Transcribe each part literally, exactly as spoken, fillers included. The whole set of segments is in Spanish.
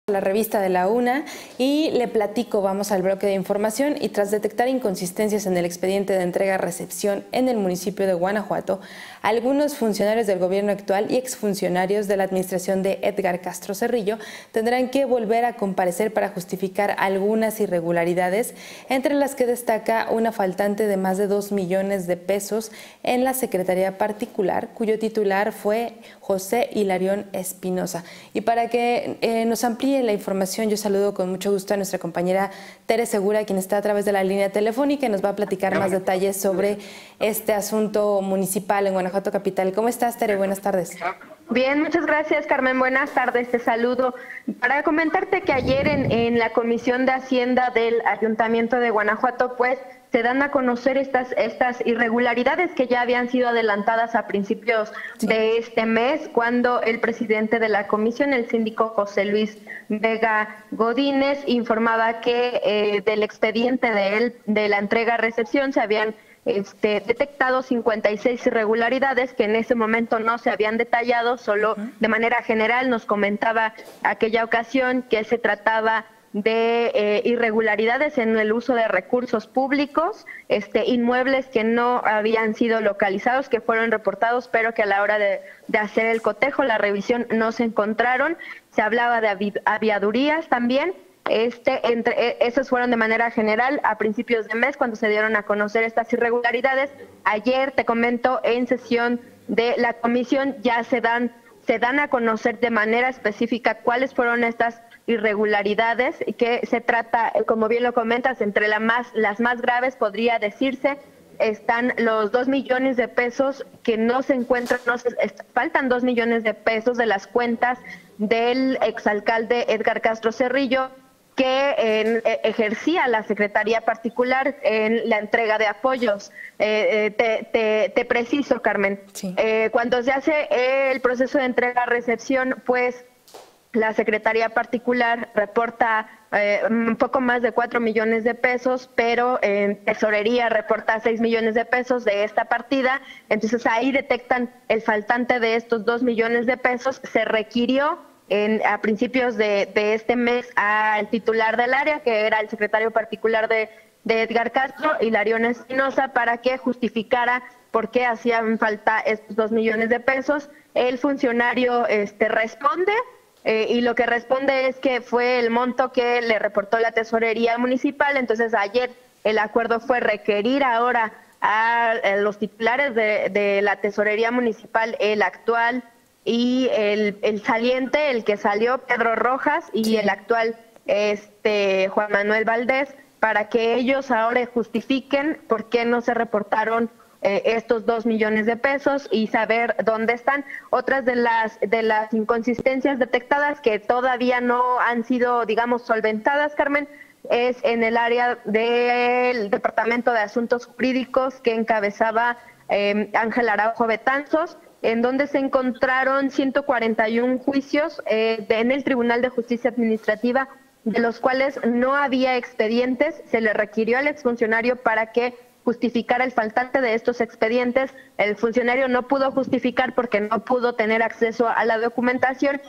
La revista de la UNA y le platico, vamos al bloque de información. Y tras detectar inconsistencias en el expediente de entrega-recepción en el municipio de Guanajuato, algunos funcionarios del gobierno actual y exfuncionarios de la administración de Edgar Castro Cerrillo tendrán que volver a comparecer para justificar algunas irregularidades, entre las que destaca una faltante de más de dos millones de pesos en la Secretaría Particular, cuyo titular fue José Hilarión Espinosa. Y para que eh, nos amplíe la información, yo saludo con mucho gusto a nuestra compañera Tere Segura, quien está a través de la línea telefónica y nos va a platicar más detalles sobre este asunto municipal en Guanajuato Capital. ¿Cómo estás, Tere? Buenas tardes. Bien, muchas gracias, Carmen. Buenas tardes, te saludo. Para comentarte que ayer en, en la Comisión de Hacienda del Ayuntamiento de Guanajuato, pues, se dan a conocer estas, estas irregularidades que ya habían sido adelantadas a principios sí. de este mes, cuando el presidente de la comisión, el síndico José Luis Vega Godínez, informaba que eh, del expediente de él, de la entrega-recepción, se habían Este, detectado cincuenta y seis irregularidades que en ese momento no se habían detallado, solo de manera general. Nos comentaba aquella ocasión que se trataba de eh, irregularidades en el uso de recursos públicos, este, inmuebles que no habían sido localizados, que fueron reportados, pero que a la hora de, de hacer el cotejo, la revisión, no se encontraron. Se hablaba de avi aviadurías también. Este, entre, esos fueron de manera general a principios de mes cuando se dieron a conocer estas irregularidades. Ayer, te comento, en sesión de la comisión ya se dan, se dan a conocer de manera específica cuáles fueron estas irregularidades, que se trata, como bien lo comentas, entre la más, las más graves podría decirse, están los dos millones de pesos que no se encuentran, no se, faltan dos millones de pesos de las cuentas del exalcalde Edgar Castro Cerrillo, que eh, ejercía la Secretaría Particular en la entrega de apoyos. Eh, eh, te, te, te preciso, Carmen, sí. eh, cuando se hace el proceso de entrega-recepción, pues la Secretaría Particular reporta eh, un poco más de cuatro millones de pesos, pero en Tesorería reporta seis millones de pesos de esta partida. Entonces ahí detectan el faltante de estos dos millones de pesos. Se requirió En, a principios de, de este mes al titular del área, que era el secretario particular de, de Edgar Castro, Hilarión Espinosa, para que justificara por qué hacían falta estos dos millones de pesos. El funcionario este, responde, eh, y lo que responde es que fue el monto que le reportó la tesorería municipal. Entonces ayer el acuerdo fue requerir ahora a, a los titulares de, de la tesorería municipal, el actual y el, el saliente, el que salió, Pedro Rojas, y sí. el actual este Juan Manuel Valdés, para que ellos ahora justifiquen por qué no se reportaron eh, estos dos millones de pesos y saber dónde están. Otras de las de las inconsistencias detectadas que todavía no han sido, digamos, solventadas, Carmen, es en el área del Departamento de Asuntos Jurídicos que encabezaba eh, Ángel Araujo Betanzos, en donde se encontraron ciento cuarenta y uno juicios eh, de, en el Tribunal de Justicia Administrativa, de los cuales no había expedientes. Se le requirió al exfuncionario para que justificara el faltante de estos expedientes. El funcionario no pudo justificar porque no pudo tener acceso a la documentación,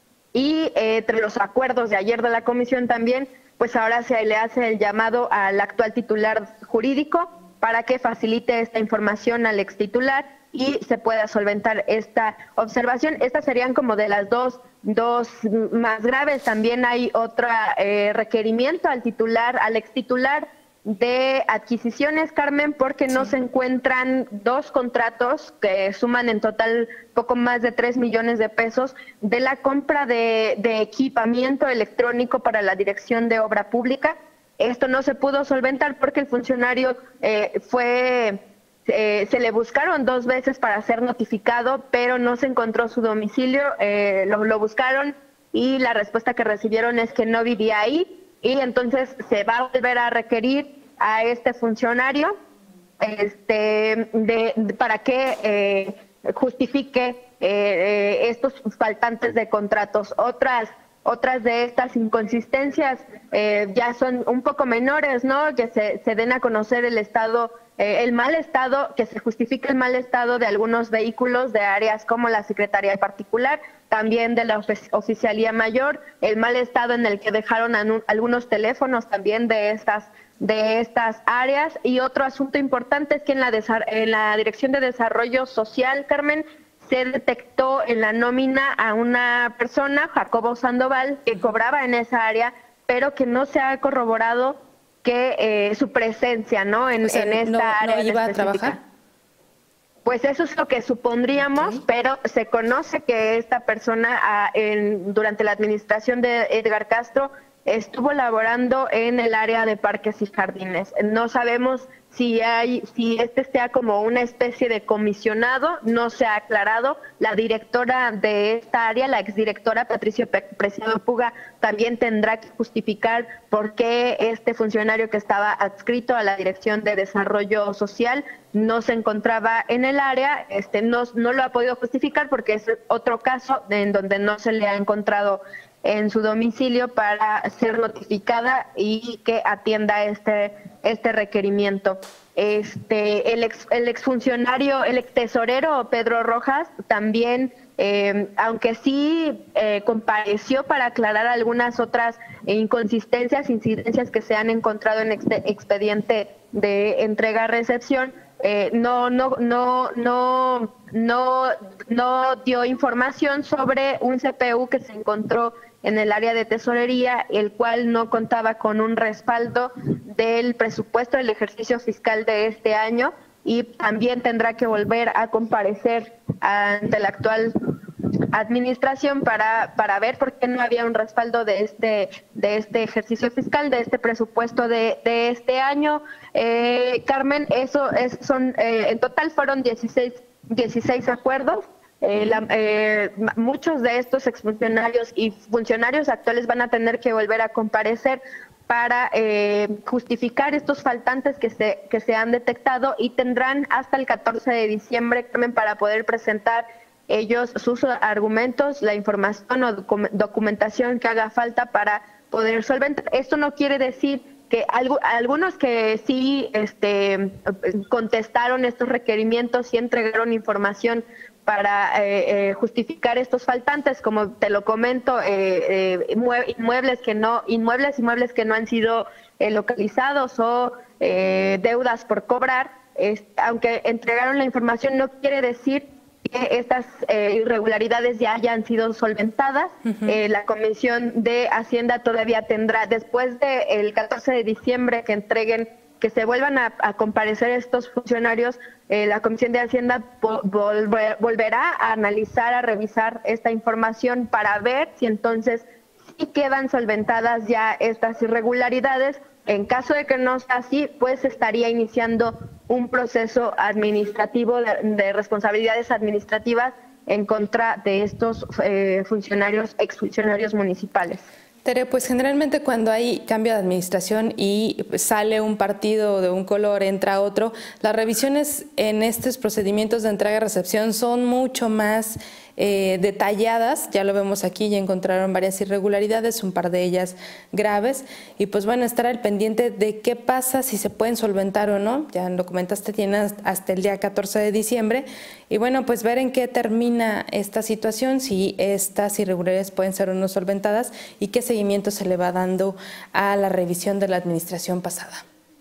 y eh, entre los acuerdos de ayer de la comisión también, pues ahora se le hace el llamado al actual titular jurídico para que facilite esta información al extitular y se pueda solventar esta observación. Estas serían como de las dos, dos más graves. También hay otro eh, requerimiento al titular, al extitular de adquisiciones, Carmen, porque sí. no se encuentran dos contratos que suman en total poco más de tres millones de pesos de la compra de, de equipamiento electrónico para la Dirección de Obra Pública. Esto no se pudo solventar porque el funcionario eh, fue... Eh, se le buscaron dos veces para ser notificado, pero no se encontró su domicilio. Eh, lo, lo buscaron y la respuesta que recibieron es que no vivía ahí, y entonces se va a volver a requerir a este funcionario este, de, de, para que eh, justifique eh, eh, estos faltantes de contratos. Otras Otras de estas inconsistencias eh, ya son un poco menores, ¿no? Que se, se den a conocer el estado, eh, el mal estado, que se justifique el mal estado de algunos vehículos de áreas como la Secretaría Particular, también de la Oficialía Mayor, el mal estado en el que dejaron algunos teléfonos también de estas de estas áreas. Y otro asunto importante es que en la, en la Dirección de Desarrollo Social, Carmen, se detectó en la nómina a una persona, Jacobo Sandoval, que cobraba en esa área, pero que no se ha corroborado que eh, su presencia, ¿no? En, o sea, en esta no, área no iba a trabajar. Pues eso es lo que supondríamos, okay. Pero se conoce que esta persona a, en, durante la administración de Edgar Castro estuvo laborando en el área de parques y jardines. No sabemos si hay, si este sea como una especie de comisionado, no se ha aclarado. La directora de esta área, la exdirectora Patricia Preciado Puga, también tendrá que justificar por qué este funcionario que estaba adscrito a la Dirección de Desarrollo Social no se encontraba en el área. Este no, no lo ha podido justificar porque es otro caso en donde no se le ha encontrado en su domicilio para ser notificada y que atienda este este requerimiento. Este el ex el exfuncionario, el ex tesorero Pedro Rojas también, eh, aunque sí eh, compareció para aclarar algunas otras inconsistencias, incidencias que se han encontrado en este expediente de entrega-recepción, eh, no no no no no no dio información sobre un C P U que se encontró en el área de tesorería, el cual no contaba con un respaldo del presupuesto del ejercicio fiscal de este año, y también tendrá que volver a comparecer ante la actual administración para para ver por qué no había un respaldo de este de este ejercicio fiscal, de este presupuesto de, de este año. Eh, Carmen, eso es son eh, en total fueron dieciséis, dieciséis acuerdos. Eh, la, eh, muchos de estos exfuncionarios y funcionarios actuales van a tener que volver a comparecer para eh, justificar estos faltantes que se que se han detectado, y tendrán hasta el catorce de diciembre también para poder presentar ellos sus argumentos, la información o documentación que haga falta para poder solventar. Esto no quiere decir que algo, algunos que sí este, contestaron estos requerimientos y entregaron información para eh, eh, justificar estos faltantes, como te lo comento, eh, eh, inmuebles que no, inmuebles, inmuebles que no han sido eh, localizados o eh, deudas por cobrar. Es, aunque entregaron la información, no quiere decir que estas eh, irregularidades ya hayan sido solventadas. Uh-huh. eh, la Comisión de Hacienda todavía tendrá, después del catorce de diciembre que entreguen, que se vuelvan a, a comparecer estos funcionarios, eh, la Comisión de Hacienda volver, volverá a analizar, a revisar esta información para ver si entonces sí quedan solventadas ya estas irregularidades. En caso de que no sea así, pues estaría iniciando un proceso administrativo de, de responsabilidades administrativas en contra de estos eh, funcionarios, exfuncionarios municipales. Tere, pues generalmente cuando hay cambio de administración y sale un partido de un color, entra otro, las revisiones en estos procedimientos de entrega y recepción son mucho más eh, detalladas. Ya lo vemos aquí, ya encontraron varias irregularidades, un par de ellas graves, y pues bueno, estar al pendiente de qué pasa, si se pueden solventar o no. Ya lo comentaste, tienen hasta el día catorce de diciembre, y bueno, pues ver en qué termina esta situación, si estas irregularidades pueden ser o no solventadas, y qué seguimiento se le va dando a la revisión de la administración pasada.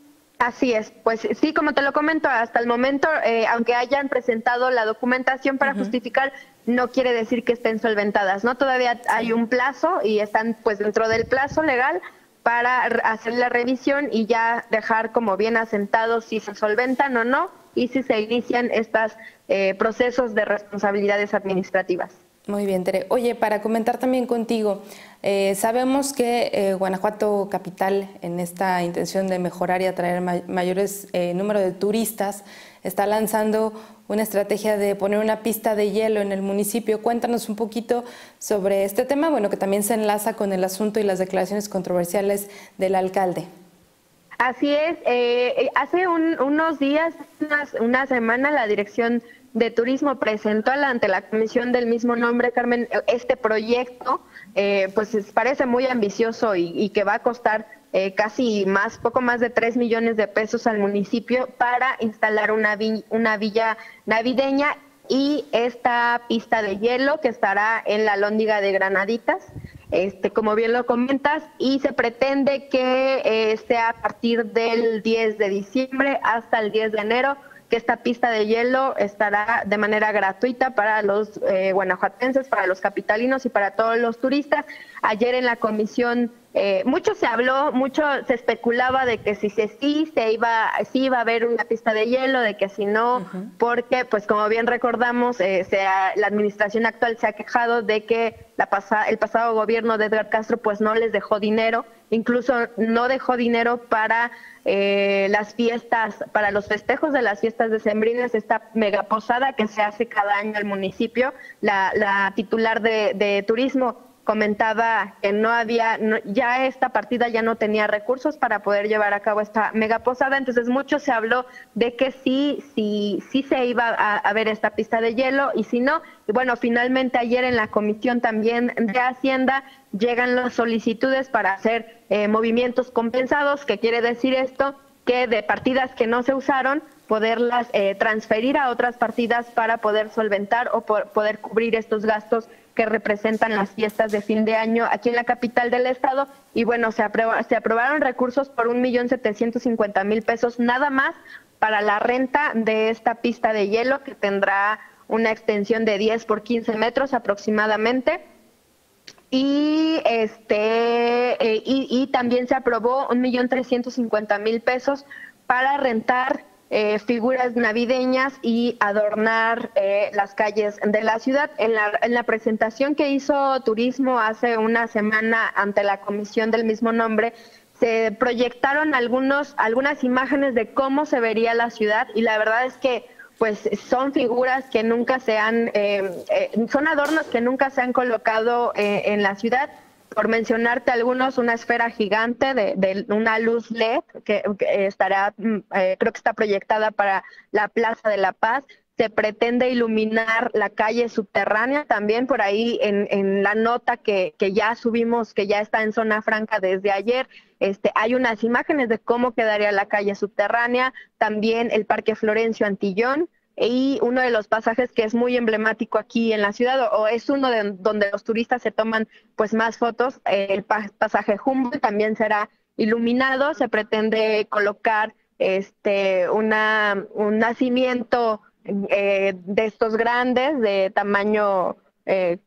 Así es, pues sí, como te lo comento, hasta el momento, eh, aunque hayan presentado la documentación para uh-huh. justificar, no quiere decir que estén solventadas, ¿no? Todavía hay un plazo y están pues dentro del plazo legal para hacer la revisión y ya dejar como bien asentados si se solventan o no, y si se inician estos eh, procesos de responsabilidades administrativas. Muy bien, Tere. Oye, para comentar también contigo, eh, sabemos que eh, Guanajuato Capital, en esta intención de mejorar y atraer may mayores eh, número de turistas, está lanzando una estrategia de poner una pista de hielo en el municipio. Cuéntanos un poquito sobre este tema, bueno, que también se enlaza con el asunto y las declaraciones controversiales del alcalde. Así es, eh, hace un, unos días, unas, una semana, la Dirección de Turismo presentó ante la comisión del mismo nombre, Carmen, este proyecto, eh, pues parece muy ambicioso y, y que va a costar eh, casi más, poco más de tres millones de pesos al municipio para instalar una, vi, una villa navideña. y esta pista de hielo que estará en la Alhóndiga de Granaditas, este, como bien lo comentas, y se pretende que eh, sea a partir del diez de diciembre hasta el diez de enero, que esta pista de hielo estará de manera gratuita para los eh, guanajuatenses, para los capitalinos y para todos los turistas. Ayer en la comisión eh, mucho se habló, mucho se especulaba de que si se sí se iba, sí iba a haber una pista de hielo, de que si no, uh-huh. porque pues como bien recordamos, eh, se ha, la administración actual se ha quejado de que la pasa, el pasado gobierno de Edgar Castro pues no les dejó dinero, incluso no dejó dinero para eh, las fiestas, para los festejos de las fiestas decembrinas, esta megaposada que se hace cada año al municipio. La, la titular de, de turismo comentaba que no había, no, ya esta partida ya no tenía recursos para poder llevar a cabo esta megaposada, entonces mucho se habló de que sí, sí, sí se iba a, a ver esta pista de hielo y si no, y bueno, finalmente ayer en la comisión también de Hacienda llegan las solicitudes para hacer eh, movimientos compensados. ¿Qué quiere decir esto? Que de partidas que no se usaron, poderlas eh, transferir a otras partidas para poder solventar o por, poder cubrir estos gastos que representan las fiestas de fin de año aquí en la capital del estado. Y bueno, se, aprueba, se aprobaron recursos por un millón setecientos cincuenta mil pesos nada más para la renta de esta pista de hielo, que tendrá una extensión de diez por quince metros aproximadamente. Y este eh, y, y también se aprobó un millón trescientos cincuenta mil pesos para rentar Eh, figuras navideñas y adornar eh, las calles de la ciudad. En la, en la presentación que hizo Turismo hace una semana ante la comisión del mismo nombre, se proyectaron algunos, algunas imágenes de cómo se vería la ciudad y la verdad es que pues son figuras que nunca se han, eh, eh, son adornos que nunca se han colocado eh, en la ciudad. Por mencionarte algunos, una esfera gigante de, de una luz L E D que, que estará, eh, creo que está proyectada para la Plaza de la Paz. Se pretende iluminar la calle subterránea también por ahí en, en la nota que, que ya subimos, que ya está en Zona Franca desde ayer. Este, hay unas imágenes de cómo quedaría la calle subterránea, también el Parque Florencio Antillón, y uno de los pasajes que es muy emblemático aquí en la ciudad, o, o es uno de donde los turistas se toman pues más fotos, eh, el pa pasaje Humboldt también será iluminado. Se pretende colocar este una un nacimiento eh, de estos grandes, de tamaño, eh,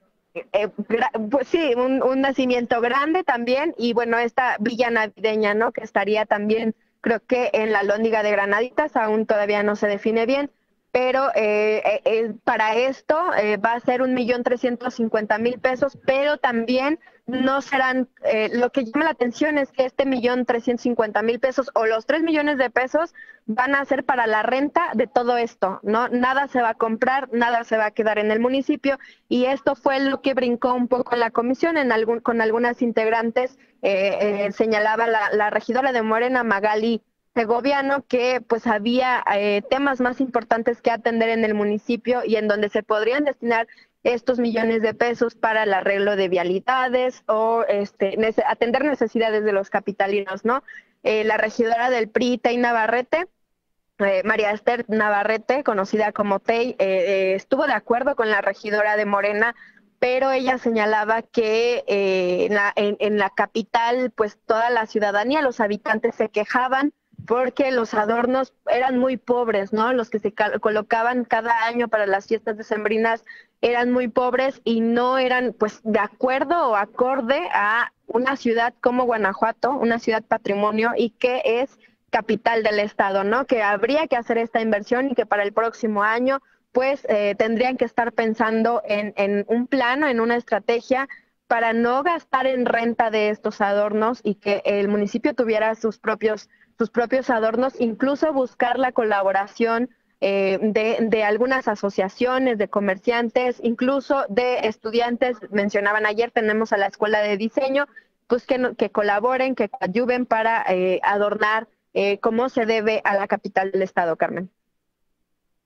eh, pues sí, un, un nacimiento grande también, y bueno, esta villa navideña, ¿no?, que estaría también, creo que en la Alhóndiga de Granaditas, aún todavía no se define bien, pero eh, eh, para esto eh, va a ser un millón trescientos cincuenta mil pesos, pero también no serán, eh, lo que llama la atención es que este millón trescientos cincuenta mil pesos o los tres millones de pesos van a ser para la renta de todo esto, ¿no? Nada se va a comprar, nada se va a quedar en el municipio, y esto fue lo que brincó un poco en la comisión, en algún, con algunas integrantes, eh, eh, señalaba la, la regidora de Morena, Magali Segoviano, que pues había eh, temas más importantes que atender en el municipio y en donde se podrían destinar estos millones de pesos para el arreglo de vialidades o este, nece atender necesidades de los capitalinos, ¿no? Eh, la regidora del P R I, Tey Navarrete, eh, María Esther Navarrete, conocida como Tey, eh, eh, estuvo de acuerdo con la regidora de Morena, pero ella señalaba que eh, en, la, en, en la capital pues toda la ciudadanía, los habitantes se quejaban porque los adornos eran muy pobres, ¿no? Los que se colocaban cada año para las fiestas decembrinas eran muy pobres y no eran pues de acuerdo o acorde a una ciudad como Guanajuato, una ciudad patrimonio y que es capital del estado, ¿no? Que habría que hacer esta inversión y que para el próximo año pues eh, tendrían que estar pensando en, en un plan, en una estrategia para no gastar en renta de estos adornos y que el municipio tuviera sus propios sus propios adornos, incluso buscar la colaboración eh, de, de algunas asociaciones, de comerciantes, incluso de estudiantes. Mencionaban ayer, tenemos a la Escuela de Diseño, pues que, que colaboren, que ayuden para eh, adornar eh, como se debe a la capital del estado, Carmen.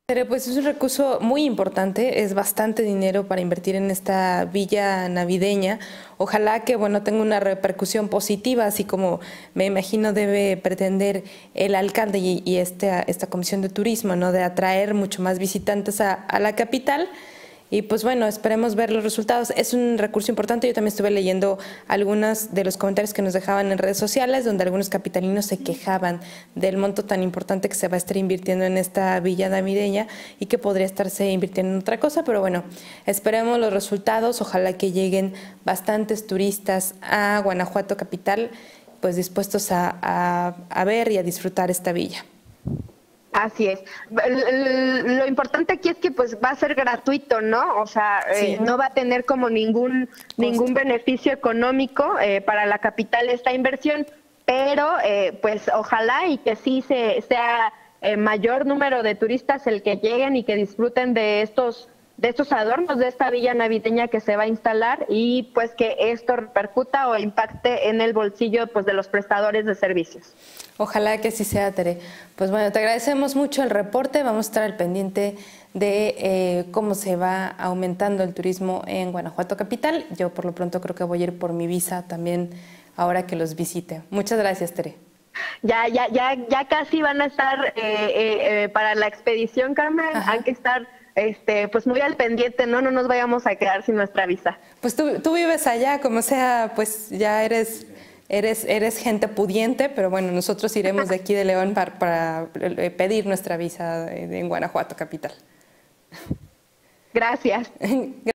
Pero pues es un recurso muy importante, es bastante dinero para invertir en esta villa navideña. Ojalá que bueno tenga una repercusión positiva, así como me imagino debe pretender el alcalde y, y esta, esta comisión de turismo, ¿no? De atraer mucho más visitantes a, a la capital. Y pues bueno, esperemos ver los resultados. Es un recurso importante. Yo también estuve leyendo algunos de los comentarios que nos dejaban en redes sociales, donde algunos capitalinos se quejaban del monto tan importante que se va a estar invirtiendo en esta villa navideña y que podría estarse invirtiendo en otra cosa. Pero bueno, esperemos los resultados. Ojalá que lleguen bastantes turistas a Guanajuato capital, pues dispuestos a, a, a ver y a disfrutar esta villa. Así es. Lo importante aquí es que pues va a ser gratuito, ¿no? O sea, sí. eh, no va a tener como ningún ningún beneficio económico eh, para la capital esta inversión, pero eh, pues ojalá y que sí se, sea eh, mayor número de turistas el que lleguen y que disfruten de estos de estos adornos de esta villa navideña que se va a instalar y pues que esto repercuta o impacte en el bolsillo pues de los prestadores de servicios. Ojalá que así sea, Tere. Pues bueno, te agradecemos mucho el reporte, vamos a estar al pendiente de eh, cómo se va aumentando el turismo en Guanajuato capital. Yo por lo pronto creo que voy a ir por mi visa también ahora que los visite. Muchas gracias, Tere. Ya, ya, ya, ya casi van a estar eh, eh, eh, para la expedición, Carmen. Ajá. Hay que estar Este, pues muy al pendiente, ¿no? No nos vayamos a quedar sin nuestra visa. Pues tú, tú vives allá, como sea, pues ya eres, eres, eres gente pudiente, pero bueno, nosotros iremos de aquí de León para, para pedir nuestra visa en Guanajuato capital. Gracias.